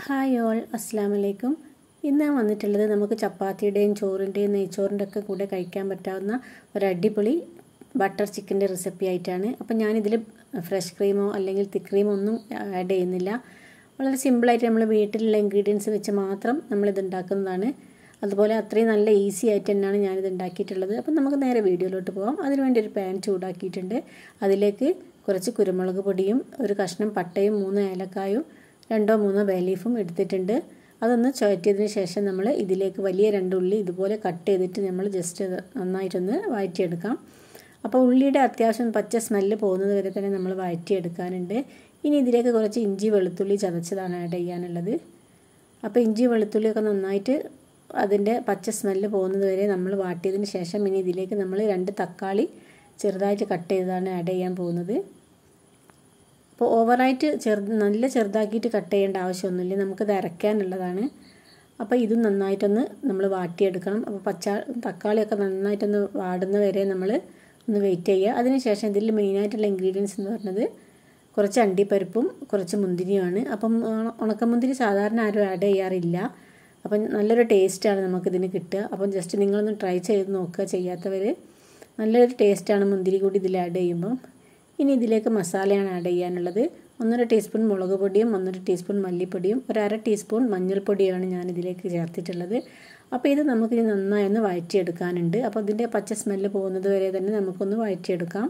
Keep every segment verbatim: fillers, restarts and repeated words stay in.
Hi all, അസ്സാം വലൈക്കും. ഇന്ന് ഞാൻ വന്നിട്ടുള്ളത് നമുക്ക് ചപ്പാത്തിയുടെയും ചോറിൻ്റെയും നെയ്ച്ചോറിൻ്റെ ഒക്കെ കൂടെ കഴിക്കാൻ പറ്റാവുന്ന ഒരു അടിപൊളി ബട്ടർ ചിക്കൻ്റെ റെസിപ്പി ആയിട്ടാണ്. അപ്പം ഞാനിതിൽ ഫ്രഷ് ക്രീമോ അല്ലെങ്കിൽ തിക്ക് ക്രീമോ ഒന്നും ആഡ് ചെയ്യുന്നില്ല. വളരെ സിമ്പിളായിട്ട് നമ്മൾ വീട്ടിലുള്ള ഇൻഗ്രീഡിയൻസ് വെച്ച് മാത്രം നമ്മളിത് ഉണ്ടാക്കുന്നതാണ്. അതുപോലെ അത്രയും നല്ല ഈസി ആയിട്ട് തന്നെയാണ് ഞാനിത് ഉണ്ടാക്കിയിട്ടുള്ളത്. അപ്പം നമുക്ക് നേരെ വീഡിയോയിലോട്ട് പോകാം. അതിനുവേണ്ടി ഒരു പാൻ ചൂടാക്കിയിട്ടുണ്ട്. അതിലേക്ക് കുറച്ച് കുരുമുളക് പൊടിയും ഒരു കഷ്ണം പട്ടയും മൂന്ന് ഏലക്കായും രണ്ടോ മൂന്നോ ബേ ലീഫും എടുത്തിട്ടുണ്ട്. അതൊന്ന് ചുവറ്റിയതിന് ശേഷം നമ്മൾ ഇതിലേക്ക് വലിയ രണ്ട് ഉള്ളി ഇതുപോലെ കട്ട് ചെയ്തിട്ട് നമ്മൾ ജസ്റ്റ് നന്നായിട്ടൊന്ന് വഴറ്റിയെടുക്കാം. അപ്പോൾ ഉള്ളിയുടെ അത്യാവശ്യം പച്ച സ്മെല്ല് പോകുന്നത് വരെ തന്നെ നമ്മൾ വഴറ്റിയെടുക്കാനുണ്ട്. ഇനി ഇതിലേക്ക് കുറച്ച് ഇഞ്ചി വെളുത്തുള്ളി ചതച്ചതാണ് ആഡ് ചെയ്യാനുള്ളത്. അപ്പോൾ ഇഞ്ചി വെളുത്തുള്ളിയൊക്കെ നന്നായിട്ട് അതിൻ്റെ പച്ച സ്മെല്ല് പോകുന്നത് വരെ നമ്മൾ വാട്ടിയതിന് ശേഷം ഇനി ഇതിലേക്ക് നമ്മൾ രണ്ട് തക്കാളി ചെറുതായിട്ട് കട്ട് ചെയ്തതാണ് ആഡ് ചെയ്യാൻ പോകുന്നത്. അപ്പോൾ ഓവറായിട്ട് ചെറുത് നല്ല ചെറുതാക്കിയിട്ട് കട്ട് ചെയ്യേണ്ട ആവശ്യമൊന്നുമില്ല, നമുക്കത് അരയ്ക്കാനുള്ളതാണ്. അപ്പോൾ ഇതും നന്നായിട്ടൊന്ന് നമ്മൾ വാട്ടിയെടുക്കണം. അപ്പോൾ പച്ച തക്കാളിയൊക്കെ നന്നായിട്ടൊന്ന് വാടുന്ന വരെ നമ്മൾ ഒന്ന് വെയിറ്റ് ചെയ്യുക. അതിനുശേഷം ഇതിൽ മെയിനായിട്ടുള്ള ഇൻഗ്രീഡിയൻസ് എന്ന് പറഞ്ഞത് കുറച്ച് അണ്ടിപ്പരിപ്പും കുറച്ച് മുന്തിരിയുമാണ്. അപ്പം ഉണക്കമുന്തിരി സാധാരണ ആരും ആഡ് ചെയ്യാറില്ല. അപ്പം നല്ലൊരു ടേസ്റ്റാണ് നമുക്കിതിന് കിട്ടുക. അപ്പം ജസ്റ്റ് നിങ്ങളൊന്ന് ട്രൈ ചെയ്ത് നോക്കുക ചെയ്യാത്തവർ. നല്ലൊരു ടേസ്റ്റാണ് മുന്തിരി കൂടി ഇതിൽ ആഡ് ചെയ്യുമ്പം. ഇനി ഇതിലേക്ക് മസാലയാണ് ആഡ് ചെയ്യാനുള്ളത്. ഒന്നര ടീസ്പൂൺ മുളക് പൊടിയും ഒന്നര ടീസ്പൂൺ മല്ലിപ്പൊടിയും ഒരു അര ടീസ്പൂൺ മഞ്ഞൾപ്പൊടിയാണ് ഞാൻ ഇതിലേക്ക് ചേർത്തിട്ടുള്ളത്. അപ്പോൾ ഇത് നമുക്ക് നന്നായി ഒന്ന് വഴറ്റിയെടുക്കാനുണ്ട്. അപ്പോൾ ഇതിൻ്റെ പച്ച സ്മെല്ല് പോകുന്നത് വരെ തന്നെ നമുക്കൊന്ന് വഴറ്റിയെടുക്കാം.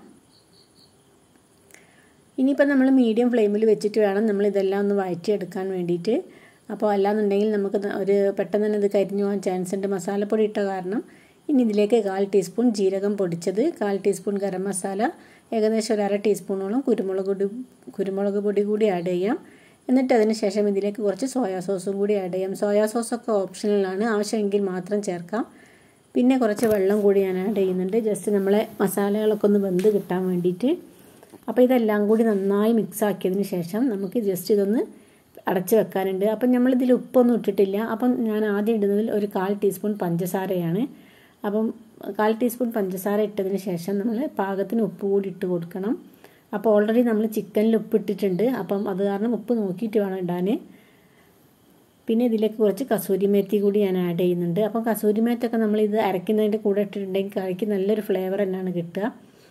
ഇനിയിപ്പോൾ നമ്മൾ മീഡിയം ഫ്ലെയിമിൽ വെച്ചിട്ട് വേണം നമ്മൾ ഇതെല്ലാം ഒന്ന് വഴറ്റിയെടുക്കാൻ വേണ്ടിയിട്ട്. അപ്പോൾ അല്ലാന്നുണ്ടെങ്കിൽ നമുക്ക് ഒരു പെട്ടെന്ന് തന്നെ ഇത് കരിഞ്ഞു പോകാൻ ചാൻസ് ഉണ്ട്, മസാലപ്പൊടി ഇട്ട കാരണം. ഇനി ഇതിലേക്ക് കാൽ ടീസ്പൂൺ ജീരകം പൊടിച്ചത്, കാൽ ടീസ്പൂൺ ഗരം മസാല, ഏകദേശം ഒരു അര ടീസ്പൂണോളം കുരുമുളക് പൊടി കുരുമുളക് പൊടി കൂടി ആഡ് ചെയ്യാം. എന്നിട്ട് അതിന് ശേഷം ഇതിലേക്ക് കുറച്ച് സോയാ സോസും കൂടി ആഡ് ചെയ്യാം. സോയാ സോസൊക്കെ ഓപ്ഷണലാണ്, ആവശ്യമെങ്കിൽ മാത്രം ചേർക്കാം. പിന്നെ കുറച്ച് വെള്ളം കൂടി ഞാൻ ആഡ് ചെയ്യുന്നുണ്ട്, ജസ്റ്റ് നമ്മളെ മസാലകളൊക്കെ ഒന്ന് വെന്ത് കിട്ടാൻ വേണ്ടിയിട്ട്. അപ്പോൾ ഇതെല്ലാം കൂടി നന്നായി മിക്സ് ആക്കിയതിന് ശേഷം നമുക്ക് ജസ്റ്റ് ഇതൊന്ന് അടച്ച് വെക്കാനുണ്ട്. അപ്പം നമ്മളിതിൽ ഉപ്പൊന്നും ഇട്ടിട്ടില്ല. അപ്പം ഞാൻ ആദ്യം ഇടുന്നതിൽ ഒരു കാൽ ടീസ്പൂൺ പഞ്ചസാരയാണ്. അപ്പം കാൽ ടീസ്പൂൺ പഞ്ചസാര ഇട്ടതിന് ശേഷം നമ്മൾ പാകത്തിന് ഉപ്പ് കൂടി ഇട്ട് കൊടുക്കണം. അപ്പോൾ ഓൾറെഡി നമ്മൾ ചിക്കനിൽ ഉപ്പ് ഇട്ടിട്ടുണ്ട്, അപ്പം അത് കാരണം ഉപ്പ് നോക്കിയിട്ട് വേണം ഇടാൻ. പിന്നെ ഇതിലേക്ക് കുറച്ച് കസൂരി മേത്തി കൂടി ഞാൻ ആഡ് ചെയ്യുന്നുണ്ട്. അപ്പം കസൂരി മേത്തൊക്കെ നമ്മൾ ഇത് അരയ്ക്കുന്നതിൻ്റെ കൂടെ ഇട്ടിട്ടുണ്ടെങ്കിൽ കറിക്ക് നല്ലൊരു ഫ്ലേവർ തന്നെയാണ് കിട്ടുക.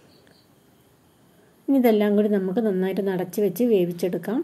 ഇനി ഇതെല്ലാം കൂടി നമുക്ക് നന്നായിട്ട് അടച്ച് വെച്ച് വേവിച്ചെടുക്കാം.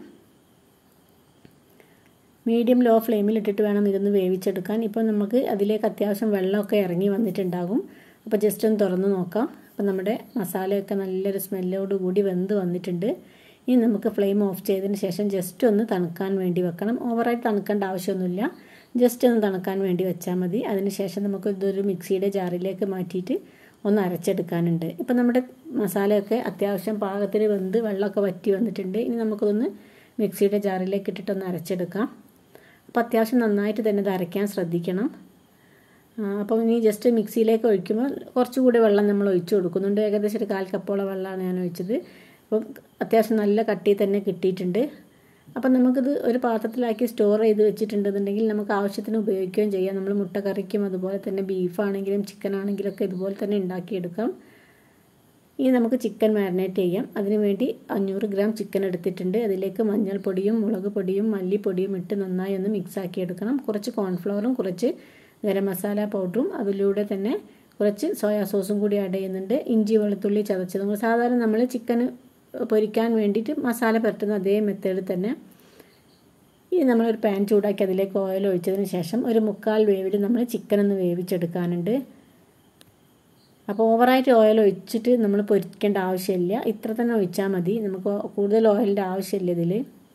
മീഡിയം ലോ ഫ്ലെയിമിൽ ഇട്ടിട്ട് വേണം ഇതൊന്ന് വേവിച്ചെടുക്കാൻ. ഇപ്പോൾ നമുക്ക് അതിലേക്ക് അത്യാവശ്യം വെള്ളമൊക്കെ ഇറങ്ങി വന്നിട്ടുണ്ടാകും. അപ്പോൾ ജസ്റ്റ് ഒന്ന് തുറന്ന് നോക്കാം. അപ്പോൾ നമ്മുടെ മസാലയൊക്കെ നല്ലൊരു സ്മെല്ലോട് കൂടി വെന്ത് വന്നിട്ടുണ്ട്. ഇനി നമുക്ക് ഫ്ലെയിം ഓഫ് ചെയ്തതിന് ശേഷം ജസ്റ്റ് ഒന്ന് തണുക്കാൻ വേണ്ടി വെക്കണം. ഓവറായിട്ട് തണുക്കേണ്ട ആവശ്യമൊന്നുമില്ല, ജസ്റ്റ് ഒന്ന് തണുക്കാൻ വേണ്ടി വെച്ചാൽ മതി. അതിന് ശേഷം നമുക്ക് ഇതൊരു മിക്സിയുടെ ജാറിലേക്ക് മാറ്റിയിട്ട് ഒന്ന് അരച്ചെടുക്കാനുണ്ട്. ഇപ്പോൾ നമ്മുടെ മസാലയൊക്കെ അത്യാവശ്യം പാകത്തിന് വെന്ത് വെള്ളമൊക്കെ വറ്റി വന്നിട്ടുണ്ട്. ഇനി നമുക്കൊന്ന് മിക്സിയുടെ ജാറിലേക്ക് ഇട്ടിട്ടൊന്ന് അരച്ചെടുക്കാം. അപ്പോൾ അത്യാവശ്യം നന്നായിട്ട് തന്നെ ഇത് അരയ്ക്കാൻ ശ്രദ്ധിക്കണം. അപ്പോൾ ഇനി ജസ്റ്റ് മിക്സിയിലേക്ക് ഒഴിക്കുമ്പോൾ കുറച്ചുകൂടി വെള്ളം നമ്മൾ ഒഴിച്ചു കൊടുക്കുന്നുണ്ട്. ഏകദേശം ഒരു കാൽ കപ്പോളം വെള്ളമാണ് ഞാൻ ഒഴിച്ചത്. അപ്പം അത്യാവശ്യം നല്ല കട്ടി തന്നെ കിട്ടിയിട്ടുണ്ട്. അപ്പം നമുക്കിത് ഒരു പാത്രത്തിലാക്കി സ്റ്റോർ ചെയ്ത് വെച്ചിട്ടുണ്ടെന്നുണ്ടെങ്കിൽ നമുക്ക് ആവശ്യത്തിന് ഉപയോഗിക്കുകയും ചെയ്യാം. നമ്മൾ മുട്ടക്കറിക്കും അതുപോലെ തന്നെ ബീഫാണെങ്കിലും ചിക്കൻ ആണെങ്കിലൊക്കെ ഇതുപോലെ തന്നെ ഉണ്ടാക്കിയെടുക്കാം. ഇനി നമുക്ക് ചിക്കൻ മാരിനേറ്റ് ചെയ്യാം. അതിനു വേണ്ടി അഞ്ഞൂറ് ഗ്രാം ചിക്കൻ എടുത്തിട്ടുണ്ട്. അതിലേക്ക് മഞ്ഞൾപ്പൊടിയും മുളക് പൊടിയും മല്ലിപ്പൊടിയും ഇട്ട് നന്നായി ഒന്ന് മിക്സ് ആക്കി എടുക്കണം. കുറച്ച് കോൺഫ്ലവറും കുറച്ച് ഗരം മസാല പൗഡറും അതിലൂടെ തന്നെ കുറച്ച് സോയാ സോസും കൂടി ആഡ് ചെയ്യുന്നുണ്ട്. ഇഞ്ചി വെളുത്തുള്ളി ചതച്ചതും സാധാരണ നമ്മൾ ചിക്കൻ പൊരിക്കാൻ വേണ്ടിയിട്ട് മസാല പുരട്ടുന്ന അതേ മെത്തേഡിൽ തന്നെ. ഇനി നമ്മളൊരു പാൻ ചൂടാക്കി അതിലേക്ക് ഓയിൽ ഒഴിച്ചതിന് ശേഷം ഒരു മുക്കാൽ വേവിൽ നമ്മൾ ചിക്കൻ ഒന്ന് വേവിച്ചെടുക്കാനുണ്ട്. അപ്പോൾ ഓവറായിട്ട് ഓയിൽ ഒഴിച്ചിട്ട് നമ്മൾ പൊരിക്കേണ്ട ആവശ്യമില്ല, ഇത്ര തന്നെ ഒഴിച്ചാൽ മതി. നമുക്ക് കൂടുതൽ ഓയിലിൻ്റെ ആവശ്യമില്ല ഇതിൽ.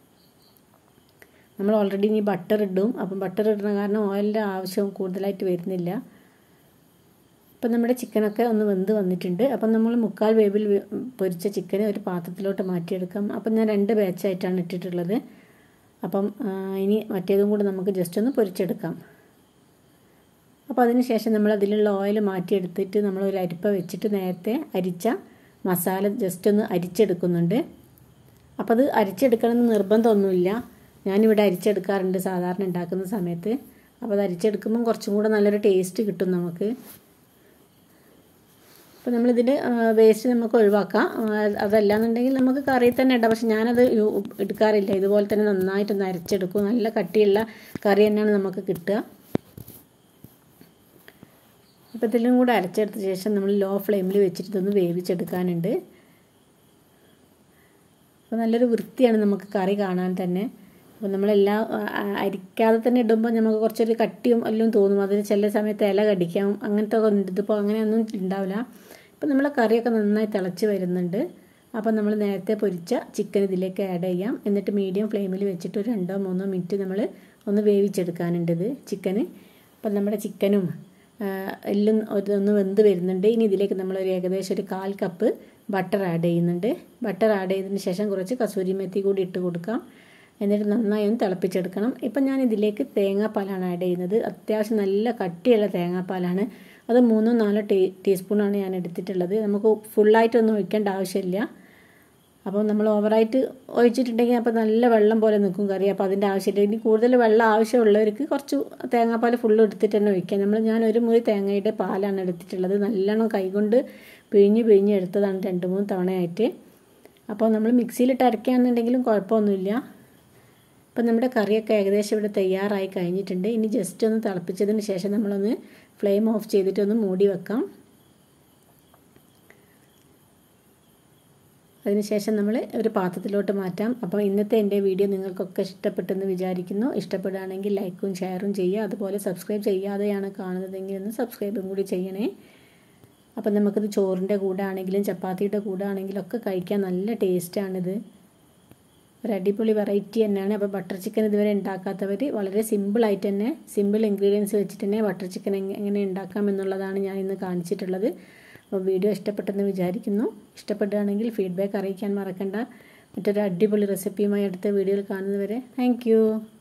നമ്മൾ ഓൾറെഡി ഇനി ബട്ടർ ഇടും, അപ്പം ബട്ടർ ഇടുന്ന കാരണം ഓയിലിൻ്റെ ആവശ്യം കൂടുതലായിട്ട് വരുന്നില്ല. അപ്പം നമ്മുടെ ചിക്കനൊക്കെ ഒന്ന് വെന്ത് വന്നിട്ടുണ്ട്. അപ്പം നമ്മൾ മുക്കാൽ വേവിൽ പൊരിച്ച ചിക്കന് ഒരു പാത്രത്തിലോട്ട് മാറ്റിയെടുക്കാം. അപ്പം ഞാൻ രണ്ട് ബാച്ചായിട്ടാണ് ഇട്ടിട്ടുള്ളത്. അപ്പം ഇനി മറ്റേതും കൂടി നമുക്ക് ജസ്റ്റ് ഒന്ന് പൊരിച്ചെടുക്കാം. അപ്പോൾ അതിന് ശേഷം നമ്മൾ അതിലുള്ള ഓയിൽ മാറ്റിയെടുത്തിട്ട് നമ്മൾ ഒരു അരിപ്പ വെച്ചിട്ട് നേരത്തെ അരിച്ച മസാല ജസ്റ്റ് ഒന്ന് അരിച്ചെടുക്കുന്നുണ്ട്. അപ്പോൾ അത് അരിച്ചെടുക്കണമെന്ന് നിർബന്ധമൊന്നുമില്ല, ഞാനിവിടെ അരിച്ചെടുക്കാറുണ്ട് സാധാരണ ഉണ്ടാക്കുന്ന സമയത്ത്. അപ്പോൾ അത് അരിച്ചെടുക്കുമ്പം കുറച്ചും കൂടെ നല്ലൊരു ടേസ്റ്റ് കിട്ടും നമുക്ക്. അപ്പോൾ നമ്മളിതിൻ്റെ വേസ്റ്റ് നമുക്ക് ഒഴിവാക്കാം. അതല്ലാന്നുണ്ടെങ്കിൽ നമുക്ക് കറിയിൽ തന്നെ ഇടാം. പക്ഷെ ഞാനത് എടുക്കാറില്ല. ഇതുപോലെ തന്നെ നന്നായിട്ടൊന്ന് അരച്ചെടുക്കും. നല്ല കട്ടിയുള്ള കറി തന്നെയാണ് നമുക്ക് കിട്ടുക. അപ്പോൾ ഇതിലും കൂടെ അരച്ചെടുത്ത ശേഷം നമ്മൾ ലോ ഫ്ലെയിമിൽ വെച്ചിട്ട് ഇതൊന്ന് വേവിച്ചെടുക്കാനുണ്ട്. അപ്പോൾ നല്ലൊരു വൃത്തിയാണ് നമുക്ക് കറി കാണാൻ തന്നെ. അപ്പോൾ നമ്മളെല്ലാം അരിക്കാതെ തന്നെ ഇടുമ്പോൾ നമുക്ക് കുറച്ചൊരു കട്ടിയും എല്ലാം തോന്നും. അതിന് ചില സമയത്ത് ഇല കടിക്കാം, അങ്ങനത്തെ ഒക്കെ ഉണ്ട്. ഇതിപ്പോൾ അങ്ങനെയൊന്നും ഉണ്ടാവില്ല. ഇപ്പോൾ നമ്മളെ കറിയൊക്കെ നന്നായി തിളച്ച് വരുന്നുണ്ട്. അപ്പോൾ നമ്മൾ നേരത്തെ പൊരിച്ച ചിക്കൻ ഇതിലേക്ക് ആഡ് ചെയ്യാം. എന്നിട്ട് മീഡിയം ഫ്ലെയിമിൽ വെച്ചിട്ട് ഒരു രണ്ടോ മൂന്നോ മിനിറ്റ് നമ്മൾ ഒന്ന് വേവിച്ചെടുക്കാനുണ്ട് ഇത് ചിക്കന്. അപ്പോൾ നമ്മുടെ ചിക്കനും എല്ലാം ഒന്ന് വെന്ത് വരുന്നുണ്ട്. ഇനി ഇതിലേക്ക് നമ്മളൊരു ഏകദേശം ഒരു കാൽ കപ്പ് ബട്ടർ ആഡ് ചെയ്യുന്നുണ്ട്. ബട്ടർ ആഡ് ചെയ്തതിന് ശേഷം കുറച്ച് കസൂരി മെത്തി കൂടി ഇട്ട് കൊടുക്കാം. എന്നിട്ട് നന്നായി ഒന്ന് തിളപ്പിച്ചെടുക്കണം. ഇപ്പം ഞാൻ ഇതിലേക്ക് തേങ്ങാപ്പാലാണ് ആഡ് ചെയ്യുന്നത്. അത്യാവശ്യം നല്ല കട്ടിയുള്ള തേങ്ങാപ്പാലാണ്. അത് മൂന്നോ നാലോ ടീ ടീസ്പൂണാണ് ഞാൻ എടുത്തിട്ടുള്ളത്. നമുക്ക് ഫുള്ളായിട്ടൊന്നും ഒഴിക്കേണ്ട ആവശ്യമില്ല. അപ്പോൾ നമ്മൾ ഓവറായിട്ട് ഒഴിച്ചിട്ടുണ്ടെങ്കിൽ അപ്പോൾ നല്ല വെള്ളം പോലെ നിൽക്കും കറി. അപ്പോൾ അതിൻ്റെ ആവശ്യമില്ല. ഇനി കൂടുതൽ വെള്ളം ആവശ്യമുള്ളവർക്ക് കുറച്ച് തേങ്ങാപ്പാൽ ഫുള്ള് എടുത്തിട്ട് തന്നെ ഒഴിക്കാം. നമ്മൾ ഞാൻ ഒരു മുറി തേങ്ങയുടെ പാലാണ് എടുത്തിട്ടുള്ളത്. നല്ലോണം കൈകൊണ്ട് പിഴിഞ്ഞ് പിഴിഞ്ഞ് എടുത്തതാണ് രണ്ട് മൂന്ന് തവണയായിട്ട്. അപ്പോൾ നമ്മൾ മിക്സിയിലിട്ട് അരയ്ക്കുകയാണെന്നുണ്ടെങ്കിലും കുഴപ്പമൊന്നുമില്ല. അപ്പോൾ നമ്മുടെ കറിയൊക്കെ ഏകദേശം ഇവിടെ തയ്യാറായി കഴിഞ്ഞിട്ടുണ്ട്. ഇനി ജസ്റ്റ് ഒന്ന് തിളപ്പിച്ചതിന് ശേഷം നമ്മളൊന്ന് ഫ്ലെയിം ഓഫ് ചെയ്തിട്ടൊന്ന് മൂടി വെക്കാം. അതിനുശേഷം നമ്മൾ ഒരു പാത്രത്തിലോട്ട് മാറ്റാം. അപ്പോൾ ഇന്നത്തെ എൻ്റെ വീഡിയോ നിങ്ങൾക്കൊക്കെ ഇഷ്ടപ്പെട്ടെന്ന് വിചാരിക്കുന്നു. ഇഷ്ടപ്പെടുകയാണെങ്കിൽ ലൈക്കും ഷെയറും ചെയ്യുക. അതുപോലെ സബ്സ്ക്രൈബ് ചെയ്യാതെയാണ് കാണുന്നതെങ്കിൽ ഒന്ന് സബ്സ്ക്രൈബും കൂടി ചെയ്യണേ. അപ്പം നമുക്കിത് ചോറിൻ്റെ കൂടെ ആണെങ്കിലും ചപ്പാത്തിയുടെ കൂടെ ആണെങ്കിലും ഒക്കെ കഴിക്കാൻ നല്ല ടേസ്റ്റാണിത്. ഒരു അടിപൊളി വെറൈറ്റി തന്നെയാണ്. അപ്പോൾ ബട്ടർ ചിക്കൻ ഇതുവരെ ഉണ്ടാക്കാത്തവർ വളരെ സിമ്പിളായിട്ട് തന്നെ സിമ്പിൾ ഇൻഗ്രീഡിയൻസ് വെച്ചിട്ട് തന്നെ ബട്ടർ ചിക്കൻ എങ്ങനെ ഉണ്ടാക്കാം എന്നുള്ളതാണ് ഞാൻ ഇന്ന് കാണിച്ചിട്ടുള്ളത്. അപ്പോൾ വീഡിയോ ഇഷ്ടപ്പെട്ടെന്ന് വിചാരിക്കുന്നു. ഇഷ്ടപ്പെടുകയാണെങ്കിൽ ഫീഡ്ബാക്ക് അറിയിക്കാൻ മറക്കണ്ട. മറ്റൊരു അടിപൊളി റെസിപ്പിയുമായി അടുത്ത വീഡിയോയിൽ കാണുന്നതുവരെ താങ്ക് യു.